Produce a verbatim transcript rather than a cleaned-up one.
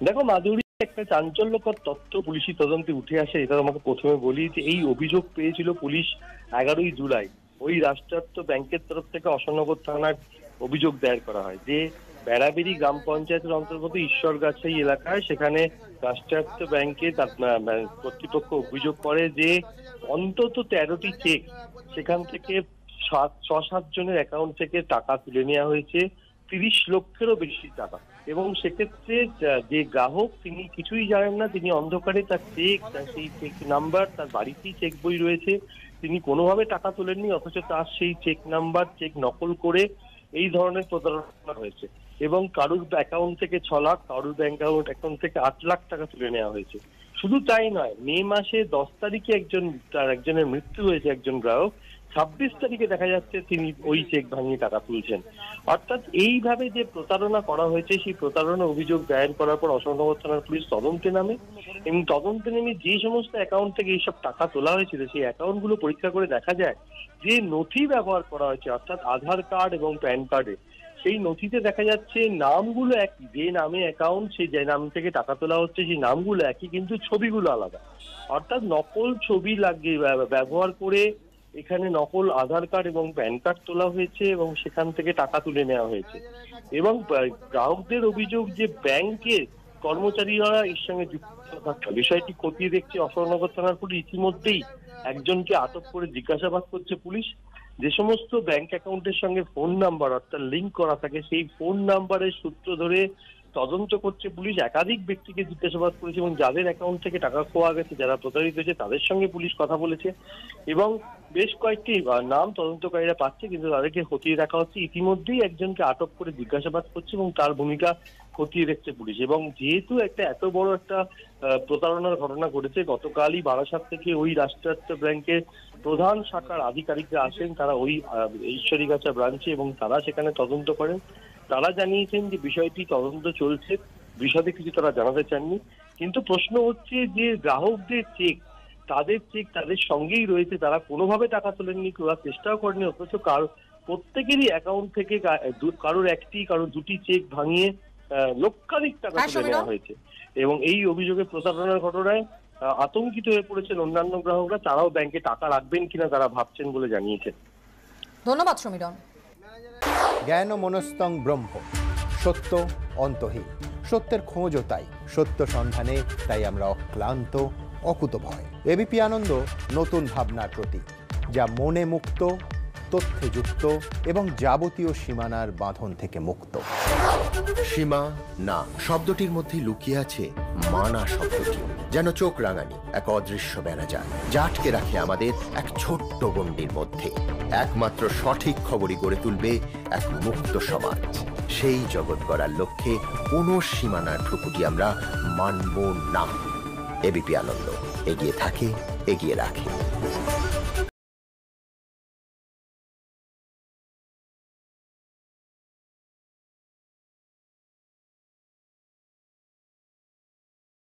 দেখো মাধুরী, একটা চাঞ্চল্যকর তথ্য পুলিশি তদন্তে উঠে আসে। এটা আমাকে প্রথমে বলি যে এই অভিযোগ পেয়েছিল পুলিশ এগারোই জুলাই। ওই রাষ্ট্রায়ত্ত ব্যাংকের তরফ থেকে অশোকনগর থানার অভিযোগ দায়ের করা হয় যে বেড়াবেড়ি গ্রাম পঞ্চায়েতের অন্তর্গত ঈশ্বরগাছাই এলাকায় সেখানে রাষ্ট্রায়ত্ত ব্যাংকে তার কর্তৃপক্ষ অভিযোগ করে যে অন্তত তেরোটি চেক সেখান থেকে সাত ছ সাত জনের অ্যাকাউন্ট থেকে টাকা তুলে নেওয়া হয়েছে, তিরিশ লক্ষেরও বেশি টাকা। এবং সেক্ষেত্রে যে গ্রাহক তিনি কিছুই জানেন না, তিনি অন্ধকারে তার চেক, তার সেই চেক নাম্বার, তার বাড়িতেই চেক বই রয়েছে, তিনি কোনোভাবে টাকা তোলেননি, অথচ তার সেই চেক নাম্বার চেক নকল করে এই ধরনের প্রতারণা হয়েছে। এবং কারুর অ্যাকাউন্ট থেকে ছ লাখ, কারুর ব্যাংক অ্যাকাউন্ট থেকে আট লাখ টাকা তুলে নেওয়া হয়েছে। শুধু তাই নয়, মে মাসে দশ তারিখে একজন তার একজনের মৃত্যু হয়েছে, একজন গ্রাহক, ছাব্বিশ তারিখে দেখা যাচ্ছে তিনি ওই চেক ভাঙিয়ে টাকা তুলছেন। অর্থাৎ এইভাবে যে প্রতারণা করা হয়েছে, সেই প্রতারণা অভিযোগ দায়ের করার পর অশোকনগর থানার পুলিশ তদন্তে নামে এবং তদন্তে নেমে যে সমস্ত অ্যাকাউন্ট থেকে এইসব টাকা তোলা হয়েছিল সেই অ্যাকাউন্ট গুলো পরীক্ষা করে দেখা যায় যে নথি ব্যবহার করা হয়েছে, অর্থাৎ আধার কার্ড এবং প্যান কার্ডে, সেই নথিতে দেখা যাচ্ছে নামগুলো একই, যে নামে অ্যাকাউন্ট সেই যে নাম থেকে টাকা তোলা হচ্ছে সেই নামগুলো একই, কিন্তু ছবিগুলো আলাদা। অর্থাৎ নকল ছবি লাগিয়ে ব্যবহার করে এখানে নকল আধার কার্ড এবং প্যান কার্ড তোলা হয়েছে এবং সেখান থেকে টাকা তুলে নেওয়া হয়েছে। এবং গ্রাহকদের অভিযোগ যে ব্যাংকের কর্মচারীরা এর সঙ্গে যুক্ত থাকা, বিষয়টি খতিয়ে দেখছে অশোকনগর থানার পুলিশ। ইতিমধ্যেই একজনকে আটক করে জিজ্ঞাসাবাদ করছে পুলিশ। যে সমস্ত ব্যাংক অ্যাকাউন্টের সঙ্গে ফোন নাম্বার অর্থাৎ লিঙ্ক করা থাকে, সেই ফোন নাম্বারের সূত্র ধরে তদন্ত করছে পুলিশ। একাধিক ব্যক্তিকে জিজ্ঞাসাবাদ করেছে এবং যাদের অ্যাকাউন্ট থেকে টাকা খোয়া গেছে, যারা প্রতারিত হয়েছে, তাদের সঙ্গে পুলিশ কথা বলেছে এবং বেশ কয়েকটি নাম তদন্তকারীরা পাচ্ছে, কিন্তু তাদেরকে খতিয়ে দেখা হচ্ছে। ইতিমধ্যেই একজনকে আটক করে জিজ্ঞাসাবাদ করছে এবং তার ভূমিকা খতিয়ে দেখছে পুলিশ। এবং যেহেতু একটা এত বড় একটা প্রতারণার ঘটনা ঘটেছে, গতকালই বারাসাত থেকে ওই রাষ্ট্রায়ত্ত ব্যাংকের প্রধান শাখার আধিকারিকরা আসেন, তারা ওই ঈশ্বরীগাছা ব্রাঞ্চে, এবং তারা সেখানে তদন্ত করেন। তারা জানিয়েছেন যে বিষয়টি তদন্ত চলছে, বিশদে কিছু তারা জানাতে চাননি। কিন্তু প্রশ্ন হচ্ছে যে গ্রাহকদের চেক, তাদের চেক তাদের সঙ্গেই রয়েছে, তারা কোনোভাবে টাকা তোলেননি, তোলার চেষ্টাও করেনি, অথচ কারো প্রত্যেকেরই অ্যাকাউন্ট থেকে কারোর একটি কারোর দুটি চেক ভাঙিয়ে লক্ষাধিক টাকা তুলে নেওয়া হয়েছে। এবং এই অভিযোগে প্রতারণার ঘটনায় আতঙ্কিত হয়ে পড়েছেন অন্যান্য গ্রাহকরা, তারাও ব্যাংকে টাকা রাখবেন কিনা তারা ভাবছেন বলে জানিয়েছেন। ধন্যবাদ সমীরণ। জ্ঞান মনস্তং ব্রহ্ম, সত্য অন্তহীন, সত্যের খোঁজও তাই, সত্য সন্ধানে তাই আমরা অক্লান্ত অকুতভয়। এবিপি আনন্দ নতুন ভাবনার প্রতীক, যা মনে মুক্ত, তথ্যে যুক্ত এবং যাবতীয় সীমানার বাঁধন থেকে মুক্ত। সীমা না শব্দটির মধ্যে লুকিয়ে আছে মানা শব্দটি, যেন চোখ রাঙানি এক অদৃশ্য বেড়াজাল, যা আটকে রাখে আমাদের এক ছোট্ট গণ্ডির মধ্যে। একমাত্র সঠিক খবরই গড়ে তুলবে এক মুক্ত সমাজ। সেই জগৎ গড়ার লক্ষ্যে কোনো সীমানার ঠুকুটি আমরা মানব না। এবিপি আনন্দ এগিয়ে থাকে, এগিয়ে রাখে।